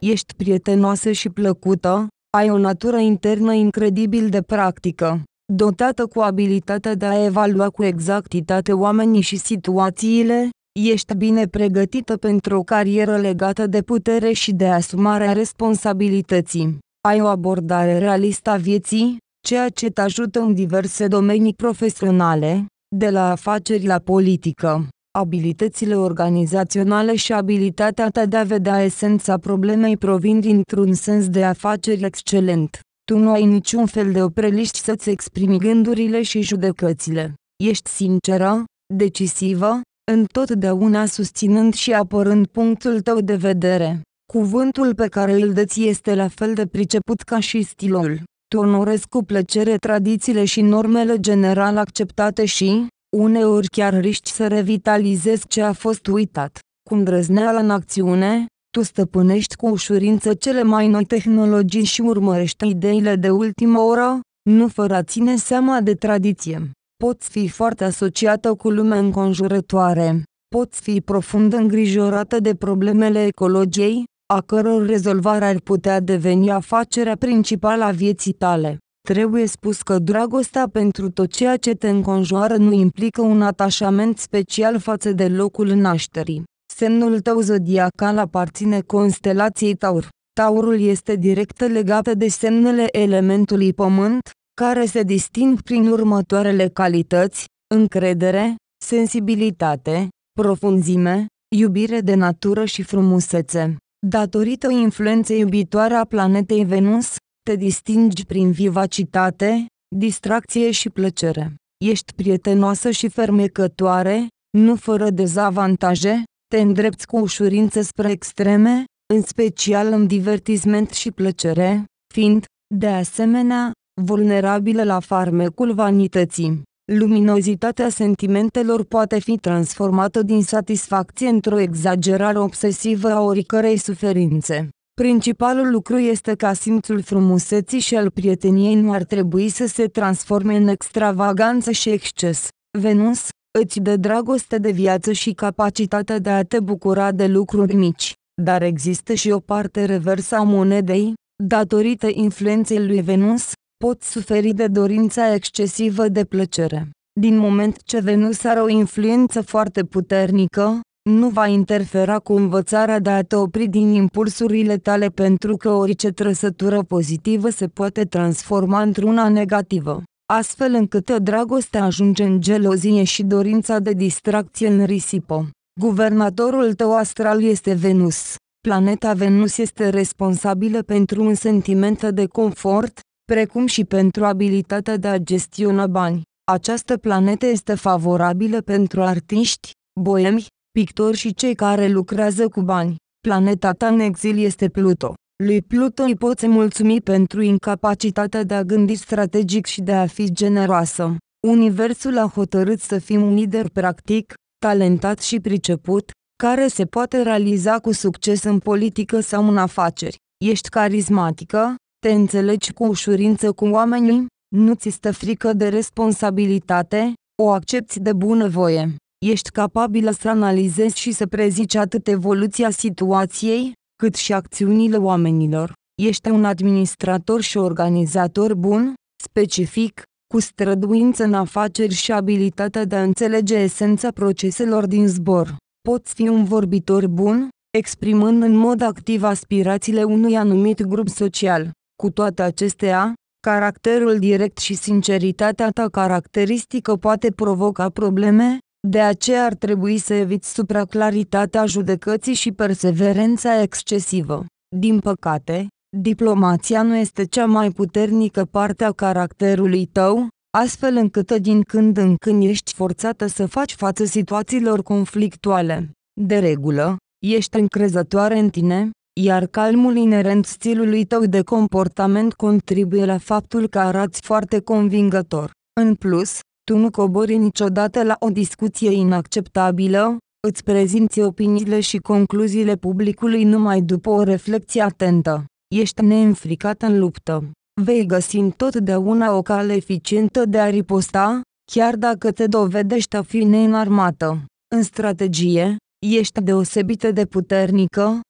Ești prietenoasă și plăcută, ai o natură internă incredibil de practică, dotată cu abilitatea de a evalua cu exactitate oamenii și situațiile. Ești bine pregătită pentru o carieră legată de putere și de asumarea responsabilității. Ai o abordare realistă a vieții, ceea ce te ajută în diverse domenii profesionale, de la afaceri la politică. Abilitățile organizaționale și abilitatea ta de a vedea esența problemei provin dintr-un sens de afaceri excelent. Tu nu ai niciun fel de opreliști să-ți exprimi gândurile și judecățile. Ești sinceră, decisivă, întotdeauna susținând și apărând punctul tău de vedere. Cuvântul pe care îl dăți este la fel de priceput ca și stilul. Tu onorezi cu plăcere tradițiile și normele general acceptate și, uneori chiar riști să revitalizezi ce a fost uitat. Cu îndrăzneală în acțiune, tu stăpânești cu ușurință cele mai noi tehnologii și urmărești ideile de ultimă oră, nu fără a ține seama de tradiție. Poți fi foarte asociată cu lumea înconjurătoare. Poți fi profund îngrijorată de problemele ecologiei, a căror rezolvare ar putea deveni afacerea principală a vieții tale. Trebuie spus că dragostea pentru tot ceea ce te înconjoară nu implică un atașament special față de locul nașterii. Semnul tău zodiacal aparține constelației Taur. Taurul este direct legat de semnele elementului pământ, care se disting prin următoarele calități: încredere, sensibilitate, profunzime, iubire de natură și frumusețe. Datorită influenței iubitoare a planetei Venus, te distingi prin vivacitate, distracție și plăcere. Ești prietenoasă și fermecătoare, nu fără dezavantaje, te îndrepți cu ușurință spre extreme, în special în divertisment și plăcere, fiind, de asemenea, vulnerabilă la farmecul vanității. Luminozitatea sentimentelor poate fi transformată din satisfacție într-o exagerare obsesivă a oricărei suferințe. Principalul lucru este ca simțul frumuseții și al prieteniei nu ar trebui să se transforme în extravaganță și exces. Venus îți dă dragoste de viață și capacitatea de a te bucura de lucruri mici, dar există și o parte reversă a monedei. Datorită influenței lui Venus, poți suferi de dorința excesivă de plăcere. Din moment ce Venus are o influență foarte puternică, nu va interfera cu învățarea de a te opri din impulsurile tale, pentru că orice trăsătură pozitivă se poate transforma într-una negativă, astfel încât dragostea ajunge în gelozie și dorința de distracție în risipă. Guvernatorul tău astral este Venus. Planeta Venus este responsabilă pentru un sentiment de confort, precum și pentru abilitatea de a gestiona bani. Această planetă este favorabilă pentru artiști, boemi, pictori și cei care lucrează cu bani. Planeta ta în exil este Pluto. Lui Pluto îi poți mulțumi pentru incapacitatea de a gândi strategic și de a fi generoasă. Universul a hotărât să fii un lider practic, talentat și priceput, care se poate realiza cu succes în politică sau în afaceri. Ești carismatică, te înțelegi cu ușurință cu oamenii, nu ți stă frică de responsabilitate, o accepți de bunăvoie. Ești capabilă să analizezi și să prezici atât evoluția situației, cât și acțiunile oamenilor. Ești un administrator și organizator bun, specific, cu străduință în afaceri și abilitatea de a înțelege esența proceselor din zbor. Poți fi un vorbitor bun, exprimând în mod activ aspirațiile unui anumit grup social. Cu toate acestea, caracterul direct și sinceritatea ta caracteristică poate provoca probleme, de aceea ar trebui să eviți supraclaritatea judecății și perseverența excesivă. Din păcate, diplomația nu este cea mai puternică parte a caracterului tău, astfel încât din când în când ești forțată să faci față situațiilor conflictuale. De regulă, ești încrezătoare în tine, iar calmul inerent stilului tău de comportament contribuie la faptul că arăți foarte convingător. În plus, tu nu cobori niciodată la o discuție inacceptabilă, îți prezinți opiniile și concluziile publicului numai după o reflecție atentă. Ești neînfricat în luptă. Vei găsi întotdeauna o cale eficientă de a riposta, chiar dacă te dovedești a fi neînarmată. În strategie, ești deosebită de puternică,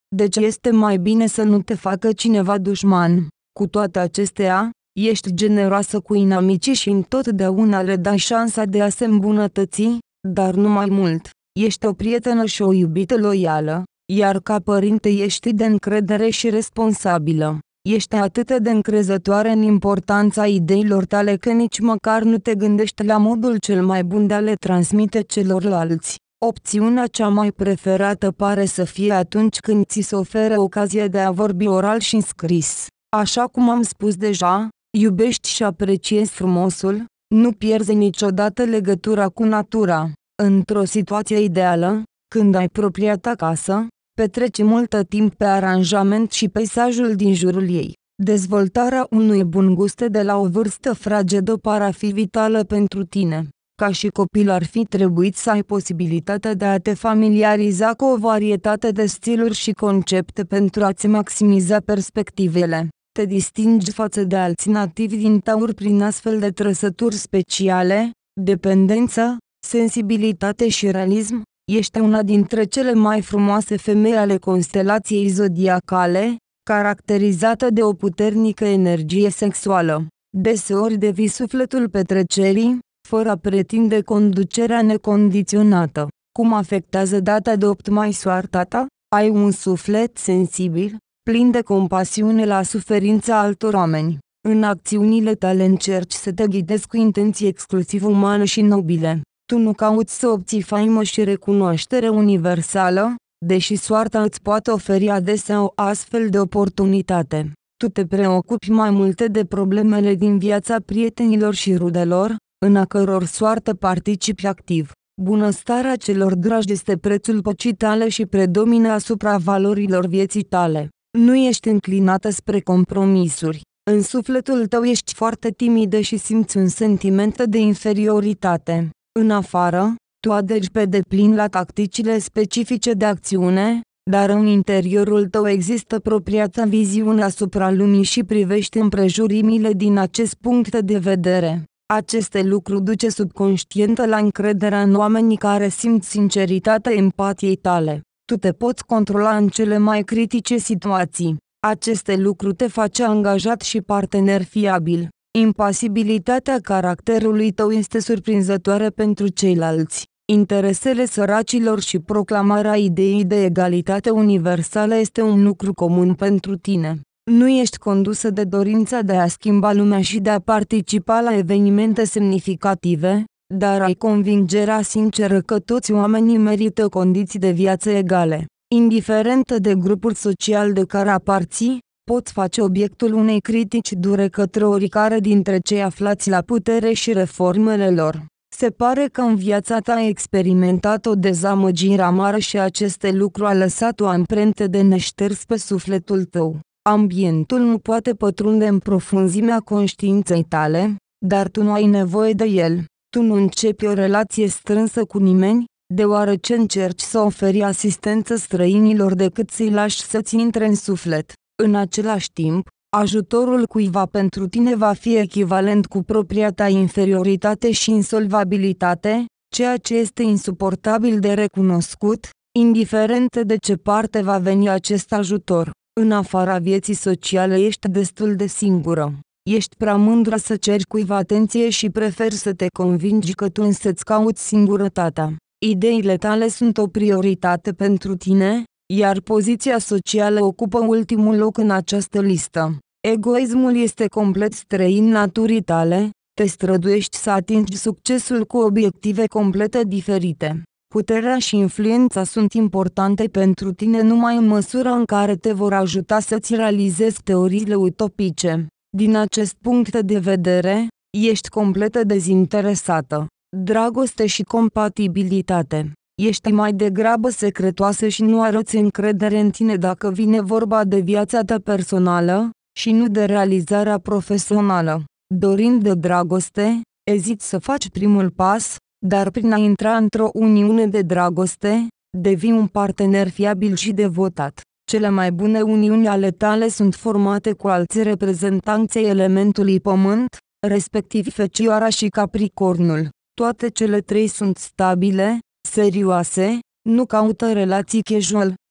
Deci este mai bine să nu te facă cineva dușman. Cu toate acestea, ești generoasă cu inamicii și întotdeauna le dai șansa de a se îmbunătăți, dar nu mai mult. Ești o prietenă și o iubită loială, iar ca părinte ești de încredere și responsabilă. Ești atât de încrezătoare în importanța ideilor tale că nici măcar nu te gândești la modul cel mai bun de a le transmite celorlalți. Opțiunea cea mai preferată pare să fie atunci când ți se oferă ocazia de a vorbi oral și în scris. Așa cum am spus deja, iubești și apreciezi frumosul, nu pierzi niciodată legătura cu natura. Într-o situație ideală, când ai propria ta casă, petreci multă timp pe aranjament și peisajul din jurul ei. Dezvoltarea unui bun gust de la o vârstă fragedă pare a fi vitală pentru tine. Ca și copil ar fi trebuit să ai posibilitatea de a te familiariza cu o varietate de stiluri și concepte pentru a-ți maximiza perspectivele. Te distingi față de alți nativi din Taur prin astfel de trăsături speciale: dependență, sensibilitate și realism. Ești una dintre cele mai frumoase femei ale constelației zodiacale, caracterizată de o puternică energie sexuală. Deseori devii sufletul petrecerii, fără a pretinde conducerea necondiționată. Cum afectează data de 8 mai soarta ta? Ai un suflet sensibil, plin de compasiune la suferința altor oameni. În acțiunile tale încerci să te ghidezi cu intenții exclusiv umane și nobile. Tu nu cauți să obții faimă și recunoaștere universală, deși soarta îți poate oferi adesea o astfel de oportunitate. Tu te preocupi mai multe de problemele din viața prietenilor și rudelor, în a căror soartă participi activ. Bunăstarea celor dragi este prețul păcii tale și predomină asupra valorilor vieții tale. Nu ești înclinată spre compromisuri. În sufletul tău ești foarte timidă și simți un sentiment de inferioritate. În afară, tu aderi pe deplin la tacticile specifice de acțiune, dar în interiorul tău există propria ta viziune asupra lumii și privești împrejurimile din acest punct de vedere. Aceste lucruri duce subconștientă la încrederea în oamenii care simt sinceritatea empatiei tale. Tu te poți controla în cele mai critice situații. Aceste lucruri te face angajat și partener fiabil. Impasibilitatea caracterului tău este surprinzătoare pentru ceilalți. Interesele săracilor și proclamarea ideii de egalitate universală este un lucru comun pentru tine. Nu ești condusă de dorința de a schimba lumea și de a participa la evenimente semnificative, dar ai convingerea sinceră că toți oamenii merită condiții de viață egale. Indiferent de grupul social de care aparții, poți face obiectul unei critici dure către oricare dintre cei aflați la putere și reformele lor. Se pare că în viața ta ai experimentat o dezamăgire amară și aceste lucruri a lăsat o amprentă de neșters pe sufletul tău. Ambientul nu poate pătrunde în profunzimea conștiinței tale, dar tu nu ai nevoie de el. Tu nu începi o relație strânsă cu nimeni, deoarece încerci să oferi asistență străinilor decât să-i lași să-ți intre în suflet. În același timp, ajutorul cuiva pentru tine va fi echivalent cu propria ta inferioritate și insolvabilitate, ceea ce este insuportabil de recunoscut, indiferent de ce parte va veni acest ajutor. În afara vieții sociale ești destul de singură. Ești prea mândră să ceri cuiva atenție și preferi să te convingi că tu însăți cauți singurătatea. Ideile tale sunt o prioritate pentru tine, iar poziția socială ocupă ultimul loc în această listă. Egoismul este complet străin naturii tale, te străduiești să atingi succesul cu obiective complet diferite. Puterea și influența sunt importante pentru tine numai în măsura în care te vor ajuta să-ți realizezi teoriile utopice. Din acest punct de vedere, ești complet dezinteresată. Dragoste și compatibilitate. Ești mai degrabă secretoasă și nu arăți încredere în tine dacă vine vorba de viața ta personală, și nu de realizarea profesională. Dorind de dragoste, eziți să faci primul pas, dar prin a intra într-o uniune de dragoste, devii un partener fiabil și devotat. Cele mai bune uniuni ale tale sunt formate cu alți reprezentanți ai elementului pământ, respectiv Fecioara și Capricornul. Toate cele trei sunt stabile, serioase, nu caută relații casual.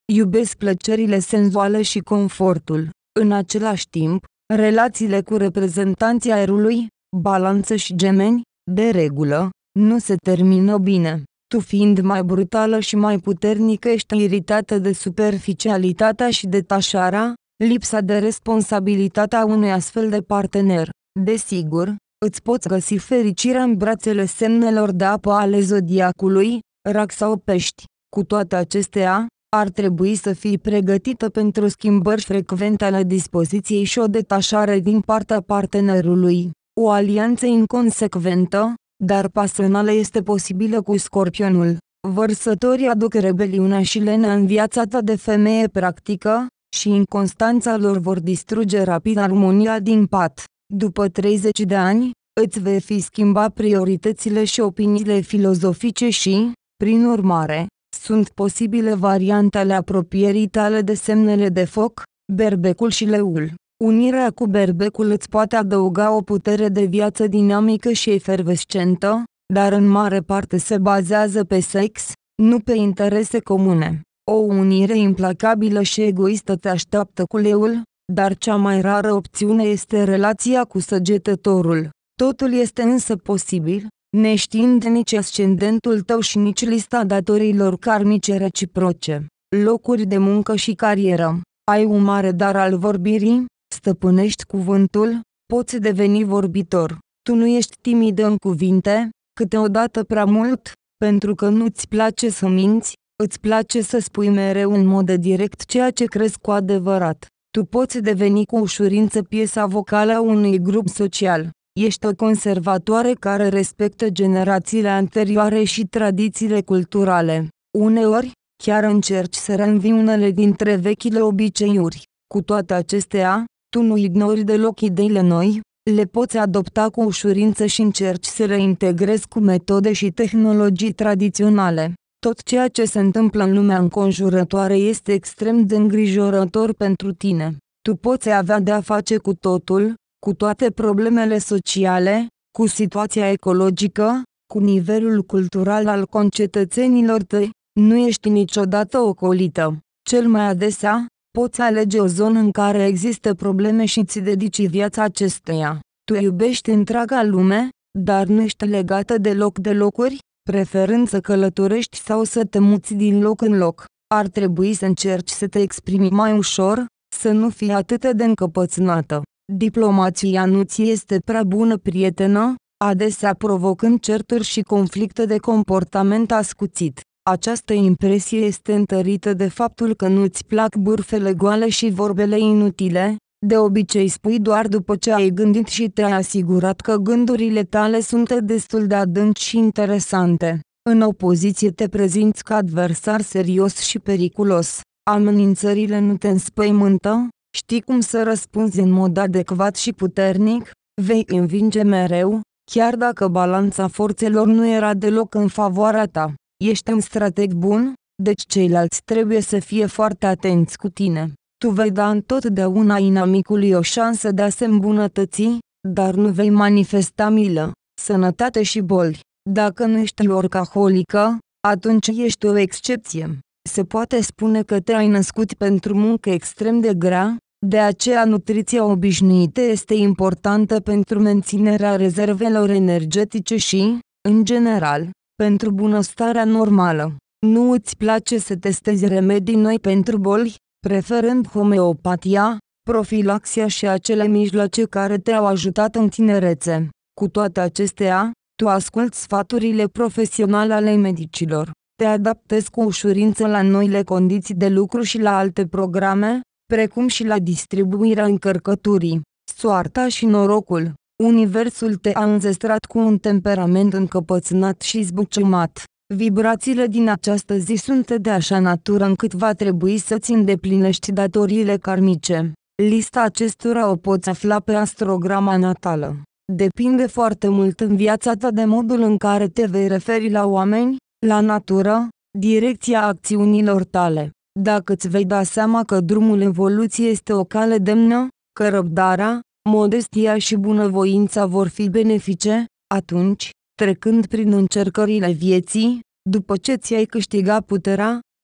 iubesc plăcerile senzuale și confortul. În același timp, relațiile cu reprezentanții aerului, Balanță și Gemeni, de regulă, nu se termină bine. Tu fiind mai brutală și mai puternică ești iritată de superficialitatea și detașarea, lipsa de responsabilitate a unui astfel de partener. Desigur, îți poți găsi fericirea în brațele semnelor de apă ale zodiacului, Rac sau Pești. Cu toate acestea, ar trebui să fii pregătită pentru schimbări frecvente ale dispoziției și o detașare din partea partenerului. O alianță inconsecventă, dar pasională este posibilă cu Scorpionul. Vărsătorii aduc rebeliunea și lenea în viața ta de femeie practică, și inconstanța lor vor distruge rapid armonia din pat. După 30 de ani, îți vei fi schimba prioritățile și opiniile filozofice și, prin urmare, sunt posibile variante ale apropierii tale de semnele de foc, Berbecul și Leul. Unirea cu Berbecul îți poate adăuga o putere de viață dinamică și efervescentă, dar în mare parte se bazează pe sex, nu pe interese comune. O unire implacabilă și egoistă te așteaptă cu Leul, dar cea mai rară opțiune este relația cu Săgetătorul. Totul este însă posibil, neștiind nici ascendentul tău și nici lista datoriilor karmice reciproce. Locuri de muncă și carieră. Ai un mare dar al vorbirii, stăpânești cuvântul, poți deveni vorbitor. Tu nu ești timidă în cuvinte, câteodată prea mult, pentru că nu-ți place să minți, îți place să spui mereu în mod direct ceea ce crezi cu adevărat. Tu poți deveni cu ușurință piesa vocală a unui grup social. Ești o conservatoare care respectă generațiile anterioare și tradițiile culturale. Uneori, chiar încerci să reînvii unele dintre vechile obiceiuri. Cu toate acestea, tu nu ignori deloc ideile noi, le poți adopta cu ușurință și încerci să le integrezi cu metode și tehnologii tradiționale. Tot ceea ce se întâmplă în lumea înconjurătoare este extrem de îngrijorător pentru tine. Tu poți avea de-a face cu totul, cu toate problemele sociale, cu situația ecologică, cu nivelul cultural al concetățenilor tăi, nu ești niciodată ocolită. Cel mai adesea, poți alege o zonă în care există probleme și ți dedici viața acesteia. Tu iubești întreaga lume, dar nu ești legată deloc de locuri, preferând să călătorești sau să te muți din loc în loc. Ar trebui să încerci să te exprimi mai ușor, să nu fii atât de încăpățânată. Diplomația nu ți este prea bună prietenă, adesea provocând certuri și conflicte de comportament ascuțit. Această impresie este întărită de faptul că nu-ți plac bârfele goale și vorbele inutile, de obicei spui doar după ce ai gândit și te-ai asigurat că gândurile tale sunt destul de adânci și interesante. În opoziție te prezinți ca adversar serios și periculos. Amenințările nu te înspăimântă, știi cum să răspunzi în mod adecvat și puternic, vei învinge mereu, chiar dacă balanța forțelor nu era deloc în favoarea ta. Ești un strateg bun, deci ceilalți trebuie să fie foarte atenți cu tine. Tu vei da întotdeauna inamicului o șansă de a se îmbunătăți, dar nu vei manifesta milă, sănătate și boli. Dacă nu ești workaholică, atunci ești o excepție. Se poate spune că te-ai născut pentru muncă extrem de grea, de aceea nutriția obișnuită este importantă pentru menținerea rezervelor energetice și, în general, pentru bunăstarea normală. Nu îți place să testezi remedii noi pentru boli, preferând homeopatia, profilaxia și acele mijloace care te-au ajutat în tinerețe. Cu toate acestea, tu asculți sfaturile profesionale ale medicilor. Te adaptezi cu ușurință la noile condiții de lucru și la alte programe, precum și la distribuirea încărcăturii. Soarta și norocul. Universul te-a înzestrat cu un temperament încăpățânat și zbuciumat. Vibrațiile din această zi sunt de așa natură încât va trebui să-ți îndeplinești datoriile karmice. Lista acestora o poți afla pe astrograma natală. Depinde foarte mult în viața ta de modul în care te vei referi la oameni, la natură, direcția acțiunilor tale. Dacă îți vei da seama că drumul evoluției este o cale demnă, că răbdarea, modestia și bunăvoința vor fi benefice, atunci, trecând prin încercările vieții, după ce ți-ai câștigat puterea,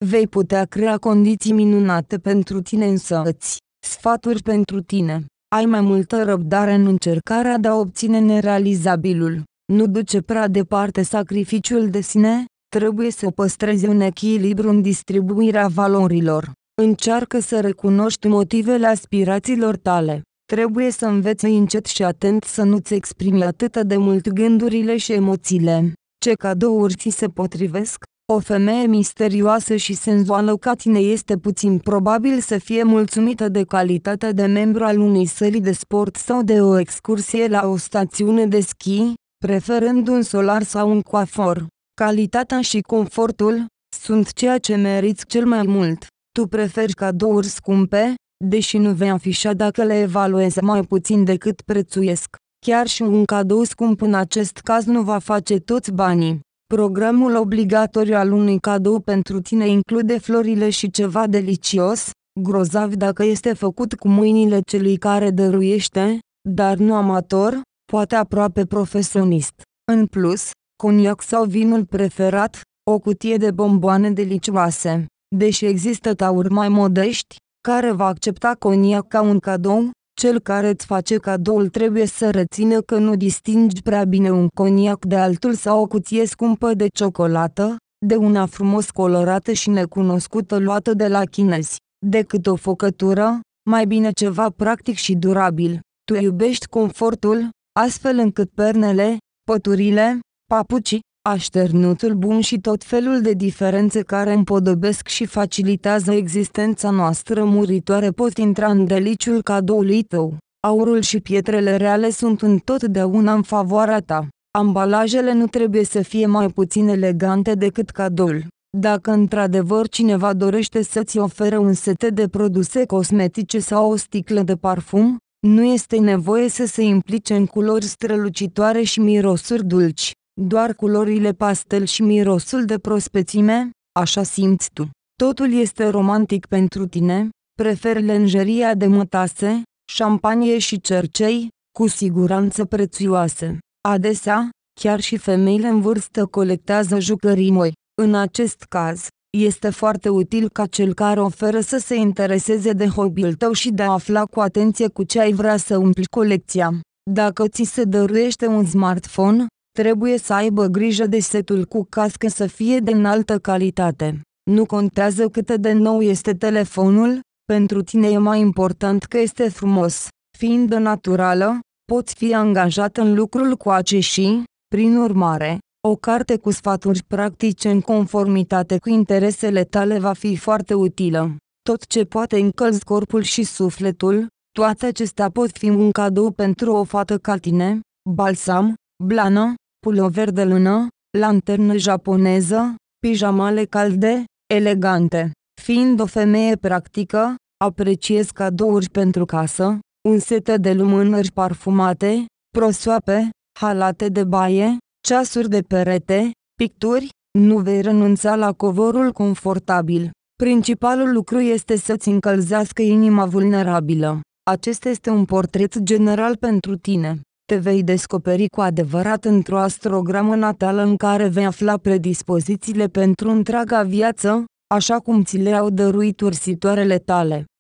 Vei putea crea condiții minunate pentru tine însăți. Sfaturi pentru tine. Ai mai multă răbdare în încercarea de a obține nerealizabilul. Nu duce prea departe sacrificiul de sine, trebuie să păstrezi un echilibru în distribuirea valorilor. Încearcă să recunoști motivele aspirațiilor tale. Trebuie să înveți încet și atent să nu-ți exprimi atât de mult gândurile și emoțiile. Ce cadouri ți se potrivesc? O femeie misterioasă și senzuală ca tine este puțin probabil să fie mulțumită de calitatea de membru al unei săli de sport sau de o excursie la o stațiune de schi, preferând un solar sau un coafor. Calitatea și confortul sunt ceea ce meriți cel mai mult. Tu preferi cadouri scumpe, deși nu vei afișa dacă le evaluezi mai puțin decât prețuiesc. Chiar și un cadou scump în acest caz nu va face toți banii. Programul obligatoriu al unui cadou pentru tine include florile și ceva delicios, grozav dacă este făcut cu mâinile celui care dăruiește, dar nu amator, poate aproape profesionist. În plus, coniac sau vinul preferat, o cutie de bomboane delicioase. Deși există tauri mai modești, care va accepta coniac ca un cadou, cel care îți face cadoul trebuie să rețină că nu distingi prea bine un coniac de altul sau o cutie scumpă de ciocolată, de una frumos colorată și necunoscută luată de la chinezi, decât o făcătură, mai bine ceva practic și durabil. Tu iubești confortul, astfel încât pernele, păturile, papucii, așternutul bun și tot felul de diferențe care împodobesc și facilitează existența noastră muritoare pot intra în deliciul cadoului tău. Aurul și pietrele reale sunt întotdeauna în favoarea ta. Ambalajele nu trebuie să fie mai puțin elegante decât cadoul. Dacă într-adevăr cineva dorește să-ți ofere un set de produse cosmetice sau o sticlă de parfum, nu este nevoie să se implice în culori strălucitoare și mirosuri dulci. Doar culorile pastel și mirosul de prospețime, așa simți tu. Totul este romantic pentru tine, preferi lenjeria de mătase, șampanie și cercei, cu siguranță prețioase. Adesea, chiar și femeile în vârstă colectează jucării noi. În acest caz, este foarte util ca cel care oferă să se intereseze de hobby-ul tău și de a afla cu atenție cu ce ai vrea să umpli colecția. Dacă ți se dăruiește un smartphone, trebuie să aibă grijă de setul cu cască să fie de înaltă calitate. Nu contează cât de nou este telefonul, pentru tine e mai important că este frumos. Fiind naturală, poți fi angajat în lucrul coace și, prin urmare, o carte cu sfaturi practice în conformitate cu interesele tale va fi foarte utilă. Tot ce poate încălzi corpul și sufletul, toate acestea pot fi un cadou pentru o fată ca tine: balsam, blană, pulover de lână, lanternă japoneză, pijamale calde, elegante. Fiind o femeie practică, apreciez cadouri pentru casă, un set de lumânări parfumate, prosoape, halate de baie, ceasuri de perete, picturi. Nu vei renunța la covorul confortabil. Principalul lucru este să-ți încălzească inima vulnerabilă. Acesta este un portret general pentru tine. Te vei descoperi cu adevărat într-o astrogramă natală în care vei afla predispozițiile pentru întreaga viață, așa cum ți le-au dăruit ursitoarele tale.